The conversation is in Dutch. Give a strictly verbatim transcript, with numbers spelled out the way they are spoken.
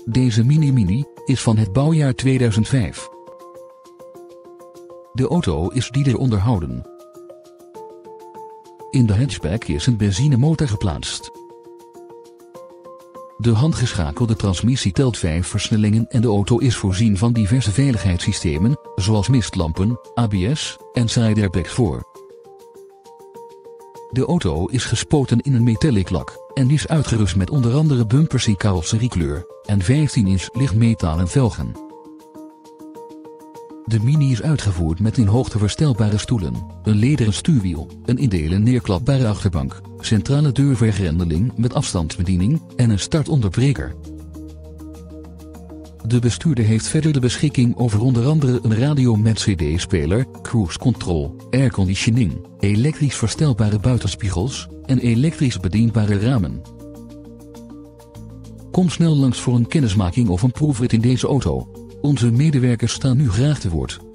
Deze Mini Mini is van het bouwjaar tweeduizend vijf. De auto is dieder onderhouden. In de hatchback is een benzinemotor geplaatst. De handgeschakelde transmissie telt vijf versnellingen en de auto is voorzien van diverse veiligheidssystemen, zoals mistlampen, A B S en side airbags voor. De auto is gespoten in een metallic lak en is uitgerust met onder andere bumpers in carrosseriekleur en vijftien inch lichtmetalen velgen. De Mini is uitgevoerd met in hoogte verstelbare stoelen, een lederen stuurwiel, een in delen neerklapbare achterbank, centrale deurvergrendeling met afstandsbediening en een startonderbreker. De bestuurder heeft verder de beschikking over onder andere een radio met C D-speler, cruise control, airconditioning, elektrisch verstelbare buitenspiegels en elektrisch bedienbare ramen. Kom snel langs voor een kennismaking of een proefrit in deze auto. Onze medewerkers staan nu graag te woord.